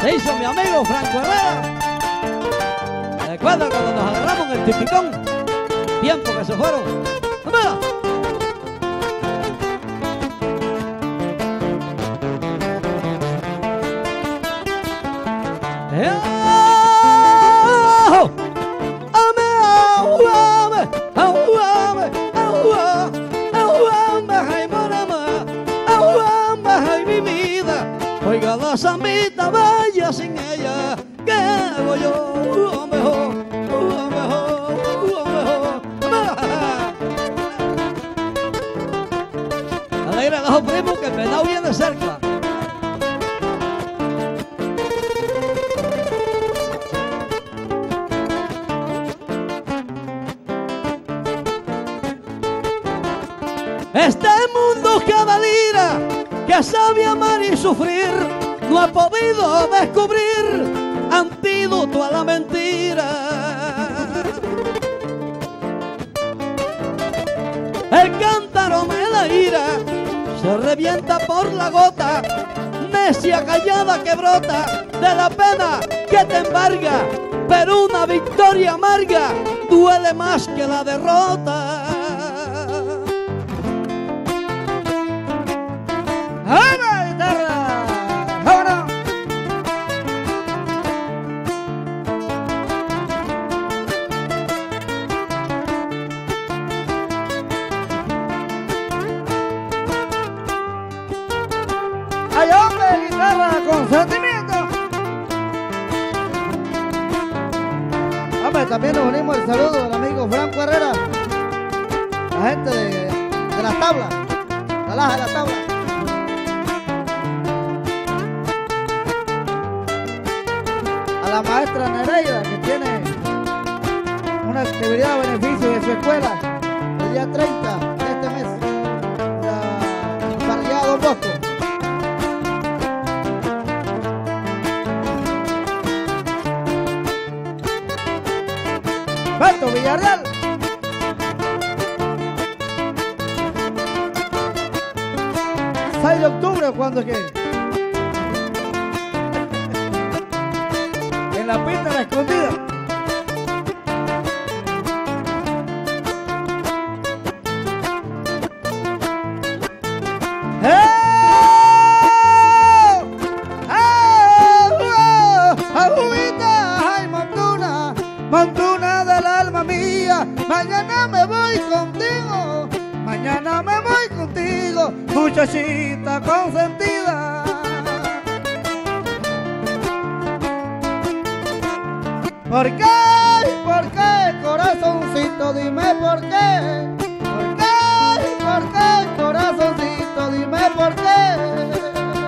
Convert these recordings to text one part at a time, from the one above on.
Se hizo mi amigo Franco Herrera. ¿Recuerda cuando nos agarramos en el tipicón? Tiempo que se fueron. ¡Vamos! Oiga la zambita, vaya sin ella, que voy yo mejor, mejor. Alegra a los primos que el venado viene cerca. Este mundo cada lira que sabe amar y sufrir no ha podido descubrir antídoto a la mentira. El cántaro me la ira, se revienta por la gota, necia callada que brota de la pena que te embarga, pero una victoria amarga duele más que la derrota. ¡Ay, hombre, guitarra con sentimiento! Hombre, también nos unimos el saludo del amigo Franco Herrera, la gente de las tablas, la laja de las tablas. A la maestra Nereida, que tiene una actividad a beneficio de su escuela el día 30 de este mes, la parrillada Don Bosco. Beto Villarreal. 6 de octubre, ¿cuándo es que? En la pista de la escondida. Montuna del alma mía, mañana me voy contigo, mañana me voy contigo, muchachita consentida. ¿Por qué, corazoncito? Dime por qué. ¿Por qué, corazoncito? Dime por qué.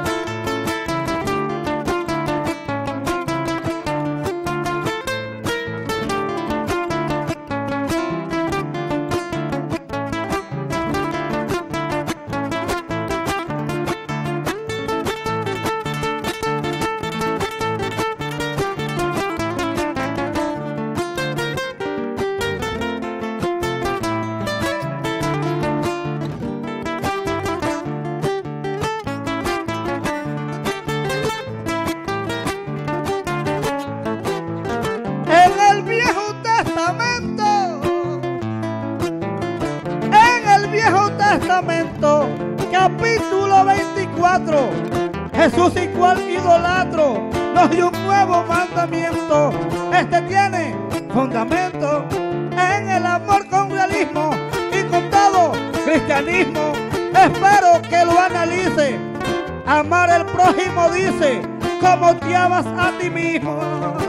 Testamento, capítulo 24, Jesús igual idolatro nos dio un nuevo mandamiento. Este tiene fundamento en el amor con realismo y contado cristianismo. Espero que lo analice. Amar al prójimo dice como te amas a ti mismo.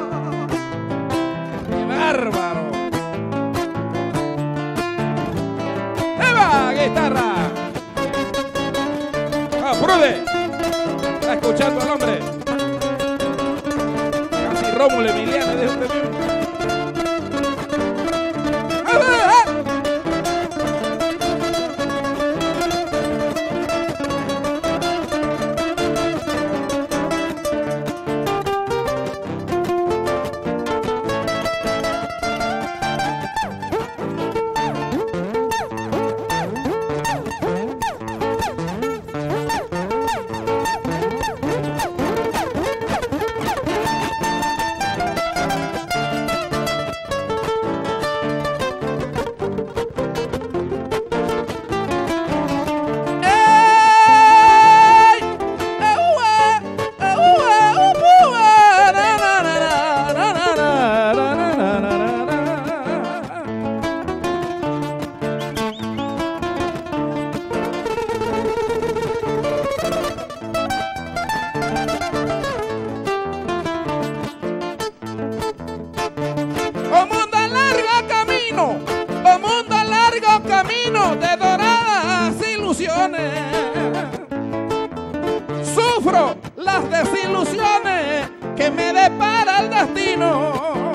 ¡Qué bárbaro! ¡Eva, guitarra! ¡Prude! Está escuchando al hombre. Casi Rómulo Emiliano de usted mismo. sufro las desilusiones que me depara el destino.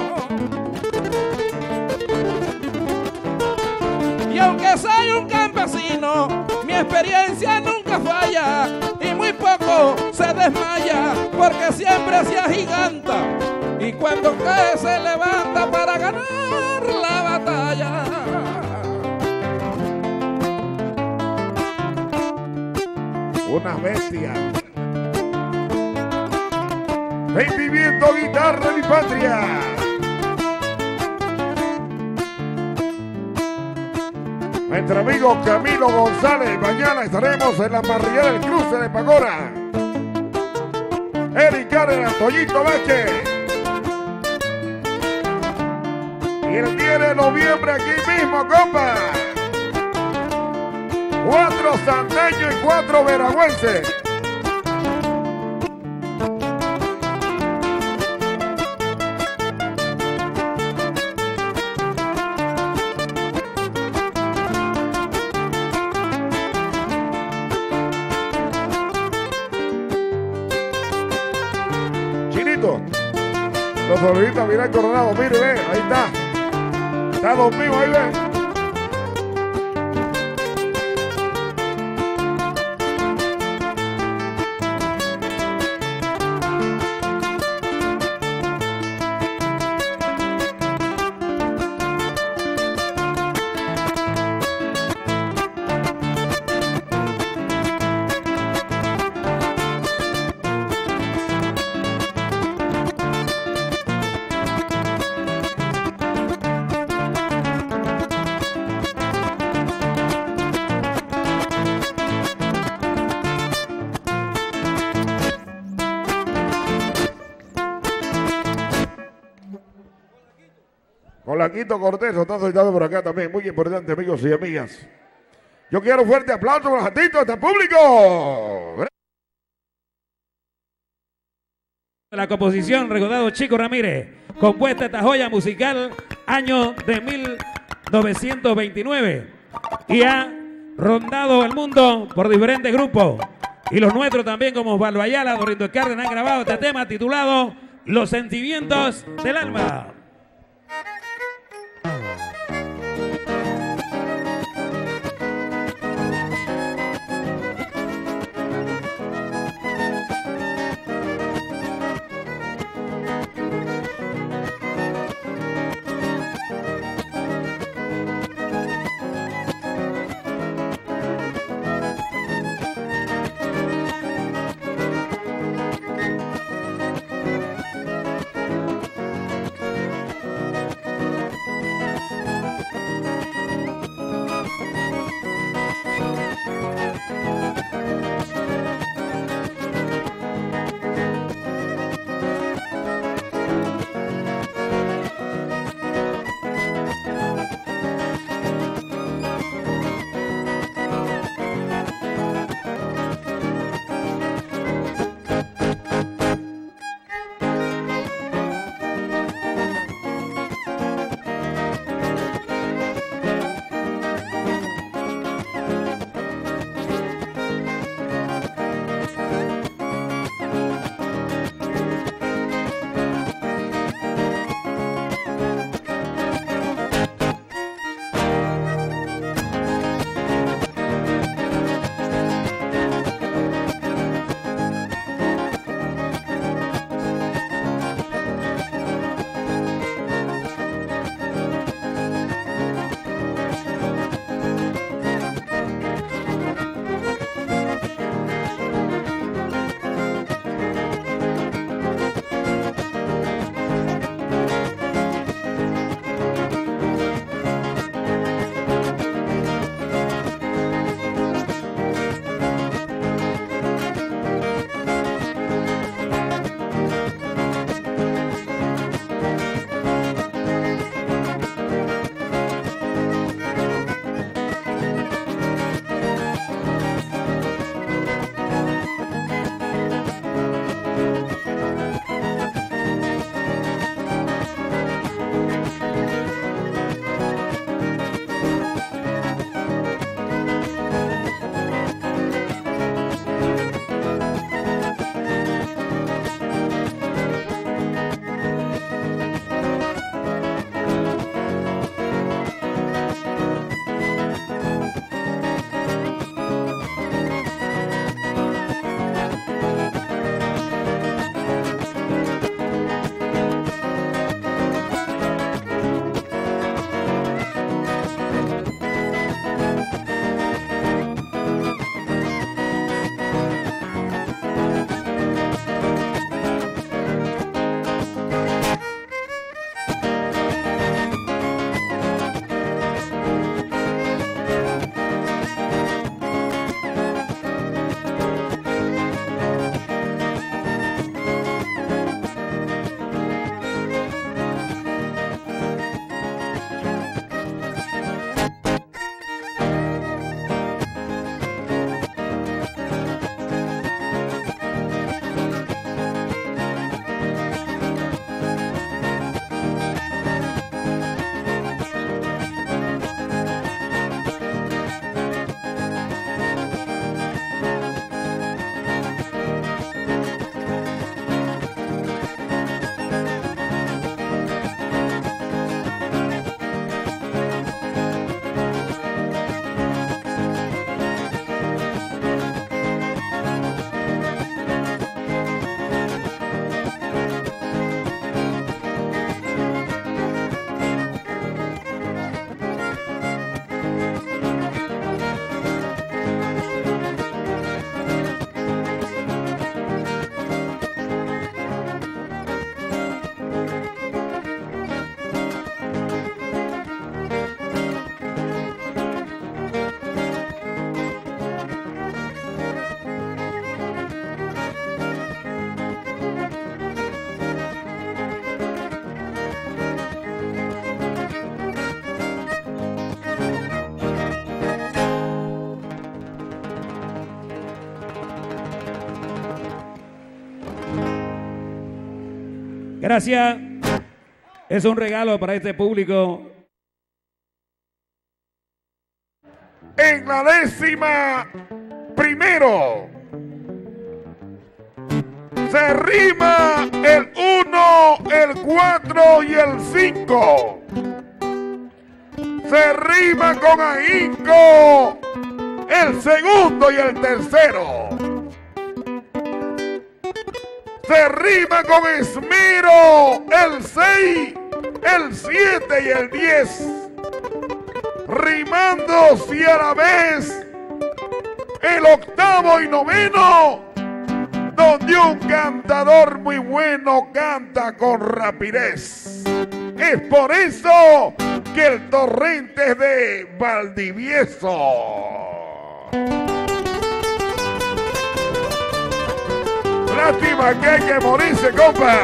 Y aunque soy un campesino, mi experiencia nunca falla y muy poco se desmaya, porque siempre se agiganta y cuando cae se levanta para ganar la batalla. Una bestia. Sentimiento, guitarra, mi patria. Nuestro amigo Camilo González, mañana estaremos en la parrilla del cruce de Pacora. Eric Cárdenas, Toñito Vázquez. Y el 10 de noviembre aquí mismo, compa. 4 santeños y 4 veragüenses. Chinito, los favoritos miran Coronado, mire, ve, ahí está. Está dormido, ahí ve. Colaquito Cortés está sentado por acá también, muy importante, amigos y amigas. Yo quiero un fuerte aplauso para los artistas de este público. La composición recordado Chico Ramírez, compuesta esta joya musical año de 1929 y ha rondado el mundo por diferentes grupos y los nuestros también como Osvaldo Ayala, Dorindo Cárdenas han grabado este tema titulado Los sentimientos del alma. Gracias. Es un regalo para este público. En la 11ª, se rima el 1, el 4 y el 5. Se rima con ahínco el segundo y el tercero. Se rima con esmero el 6, el 7 y el 10. Rimándose a la vez el 8º y 9º, donde un cantador muy bueno canta con rapidez. Es por eso que el torrente es de Valdivieso. Lástima que hay que morirse, compa.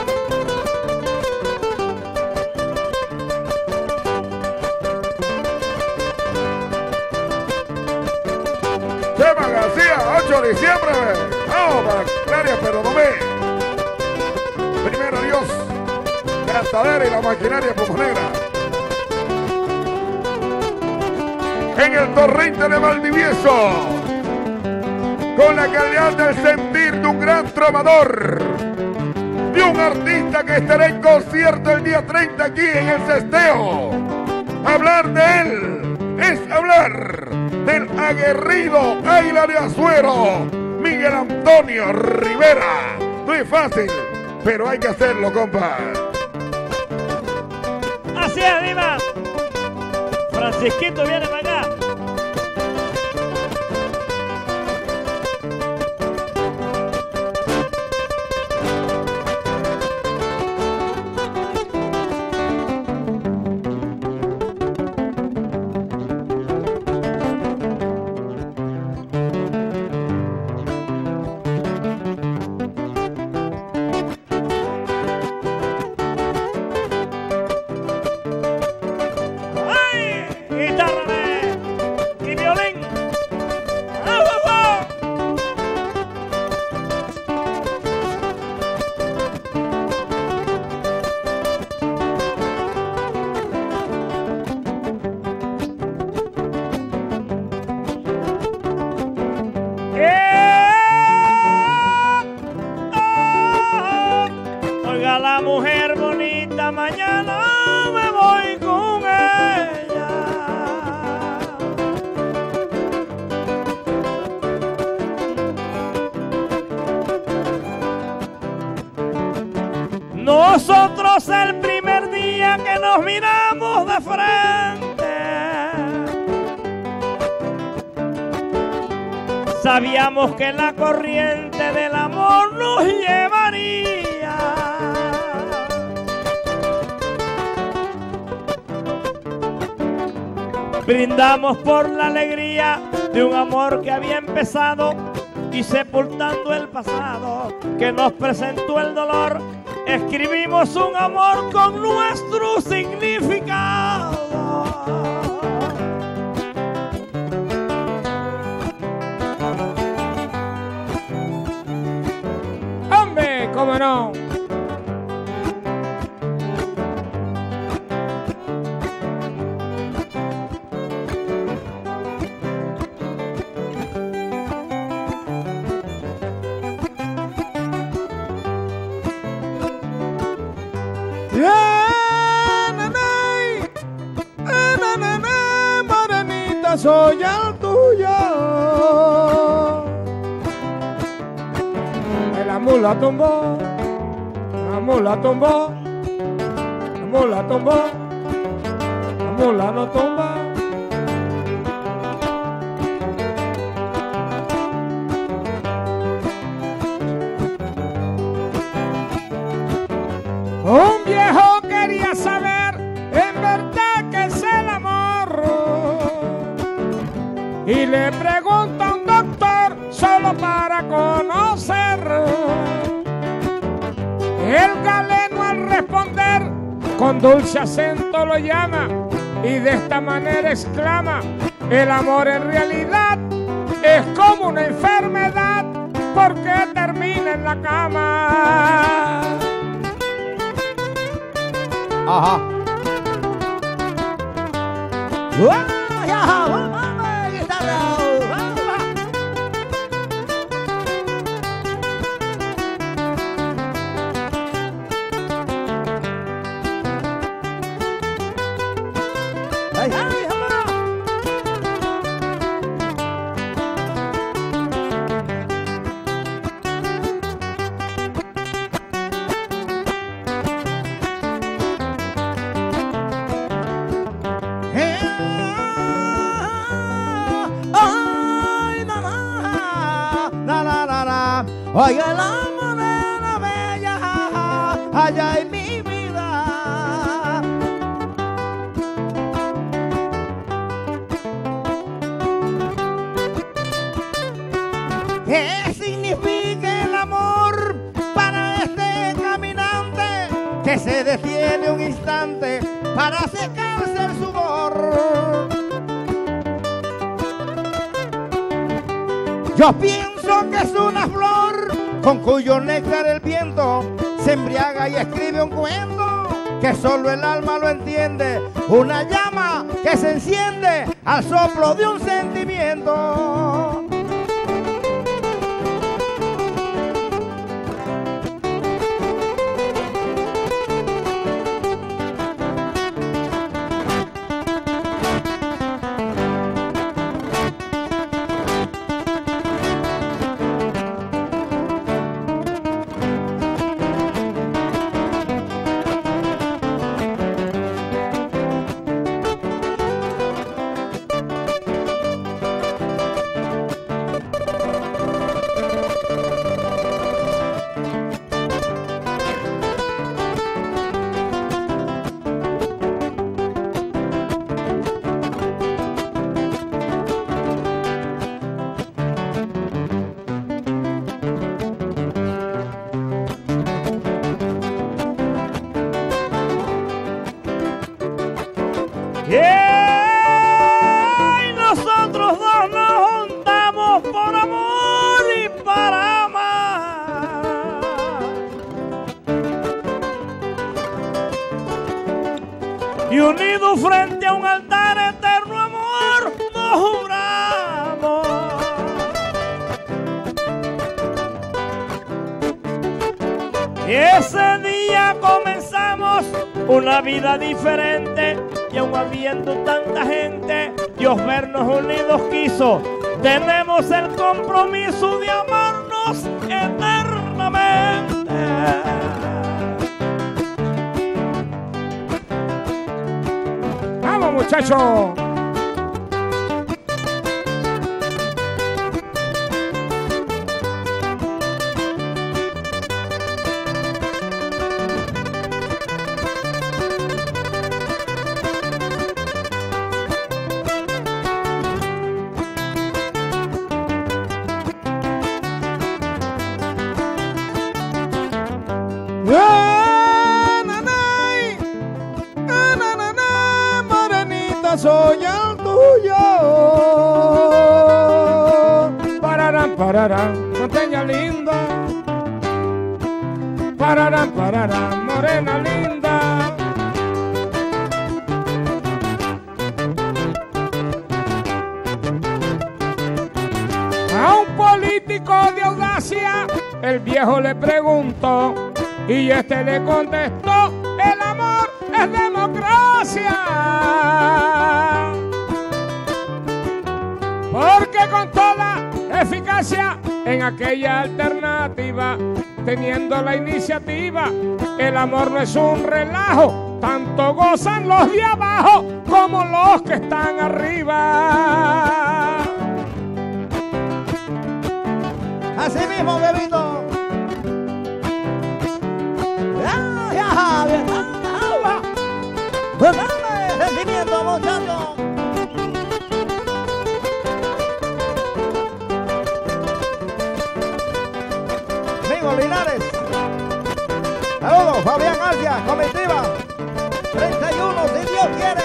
Chema García, 8 de diciembre. Vamos para Claria, pero no me. Primero Dios, cantadera y la maquinaria pulmonera. En el torrente de Valdivieso, con la calidad del sentir de un gran trovador, de un artista que estará en concierto el día 30 aquí en el Cesteo. Hablar de él es hablar del aguerrido Águila de Azuero, Miguel Antonio Rivera. No es fácil, pero hay que hacerlo, compa. Así es, Dima. Francisquito viene para acá. La mujer bonita, mañana me voy con ella. Nosotros el primer día que nos miramos de frente, sabíamos que la corriente del amor nos llevaría. Brindamos por la alegría de un amor que había empezado y sepultando el pasado que nos presentó el dolor, escribimos un amor con nuestro significado. ¡Hombre, cómo no! Morenita, soy el tuyo. La mula tumbó, la mula tumbó, la mula tumbó, la mula no tumba. Un viejo quería saber en verdad qué es el amor y le pregunta a un doctor solo para conocer. El galeno al responder con dulce acento lo llama y de esta manera exclama: el amor en realidad es como una enfermedad porque termina en la cama. Ajá. Oiga la morena bella, allá en mi vida. ¿Qué significa el amor para este caminante que se detiene un instante para secarse el sudor? Yo pienso que es una flor con cuyo néctar el viento se embriaga y escribe un cuento que solo el alma lo entiende, una llama que se enciende al soplo de un sentimiento. Y nosotros dos nos juntamos por amor y para amar. Y unidos frente a un altar eterno amor nos juramos. Y ese día comenzamos una vida diferente. Y aun habiendo tanta gente, Dios vernos unidos quiso. Tenemos el compromiso de amarnos eternamente. ¡Vamos, muchachos! Morenita, soy el tuyo. Pararán, pararán, montaña linda. Pararán, pararán, morena linda. A un político de audacia, el viejo le preguntó y este le contestó: el amor es democracia. Porque con toda eficacia en aquella alternativa, teniendo la iniciativa, el amor no es un relajo, tanto gozan los de abajo como los que están arriba. Así mismo, bebito. Pues dame sentimiento, muchacho. Amigo Linares. Saludos, Fabián Arcia, comitiva. 31, si Dios quiere.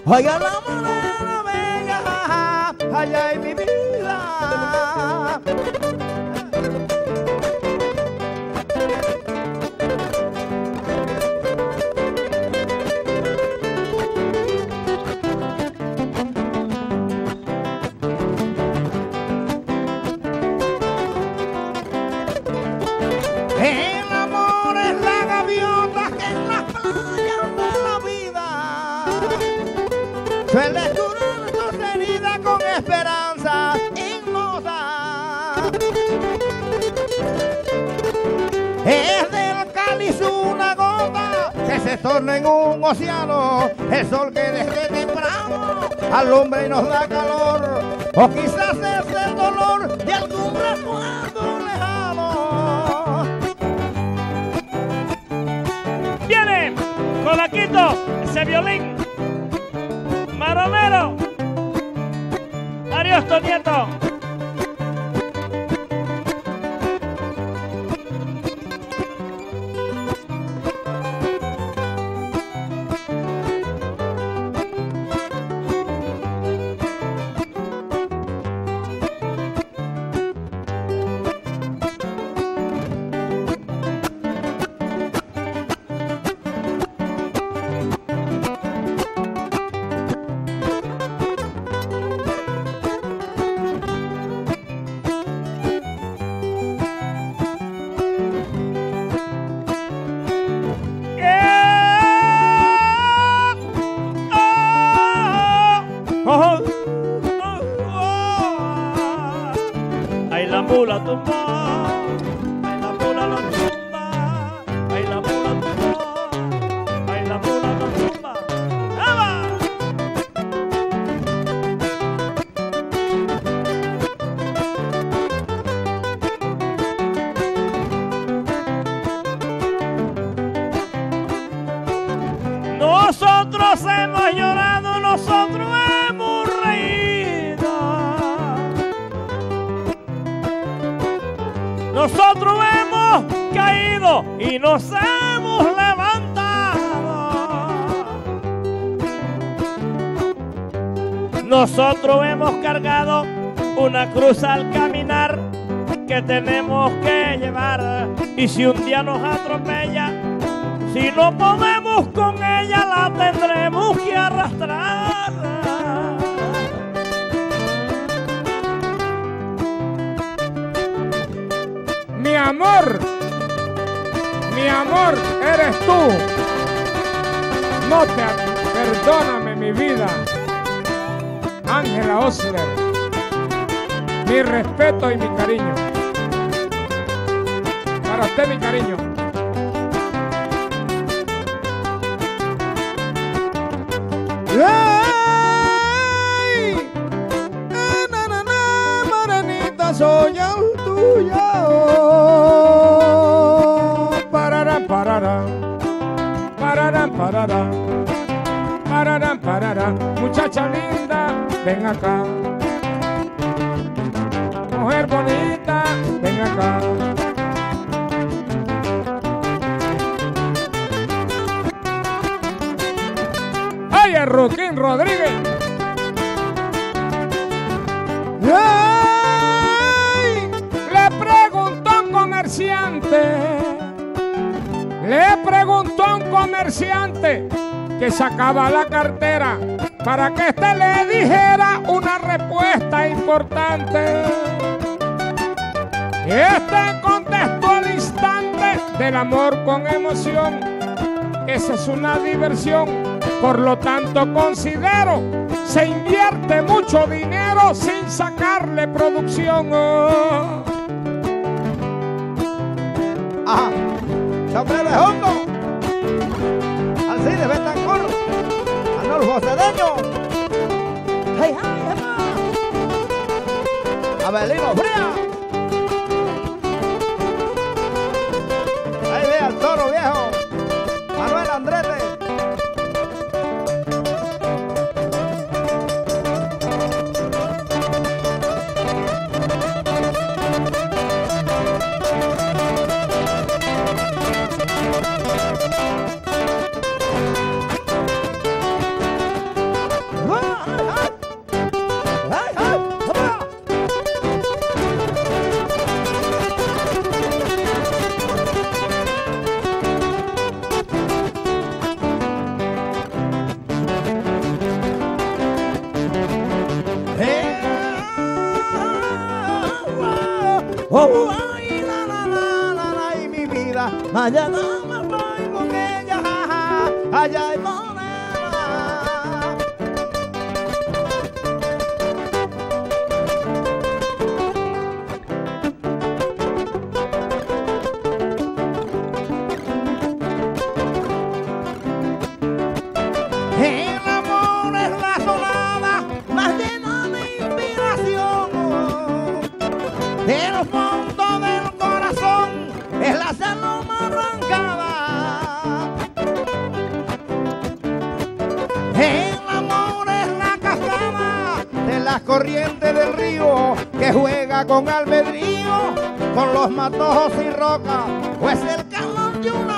Oiga la morena bella, allá en mi vida. El amor es la gaviota que en las playas de la vida suele curar tus heridas con esperanza ignosa. Es del cáliz una gota que se torna en un océano, el sol que desde temprano alumbra y nos da calor, o quizás es el dolor de algún recuerdo lejano. Viene con Aquito, ese violín. Maromero. Ariosto Nieto. Ay, la mula tumba, ay, la mula no tumba, ay, la mula tumba, ay, la mula no tumba. ¡Ava! Nosotros hemos llorado, nosotros hemos reído, nosotros hemos caído y nos hemos levantado, nosotros hemos cargado una cruz al caminar que tenemos que llevar, y si un día nos atropella, si no podemos con ella, la tendremos que arrastrar. Mi amor eres tú. Perdóname mi vida. Ángela Osler. Mi respeto y mi cariño. Para usted mi cariño. ¡Ey! Na, na, na, morenita, soy el tuyo. Pararán, pararán. Pararán, pararán. Pararán, pararán. Muchacha linda, ven acá. Mujer bonita, ven acá. ¡Ay, el Roquín Rodríguez! ¡Ey! Le preguntó a un comerciante que sacaba la cartera para que éste le dijera una respuesta importante. Y este contestó al instante: del amor con emoción, esa es una diversión, por lo tanto considero se invierte mucho dinero sin sacarle producción. Ajá. Sombrero de Hondo, Alcides Betancur, Arnulfo Cedeño, hey, hey, hey, Abelino Fría, ahí ve al Toro Viejo, Manuel Andrete. mañana me voy con ella, allá en Morena. El amor es la sonada más llena de inspiración. Del fondo del corazón es la saloma arrancada. El amor es la cascada de las corrientes del río que juega con albedrío, con los matojos y rocas, o es el calor de una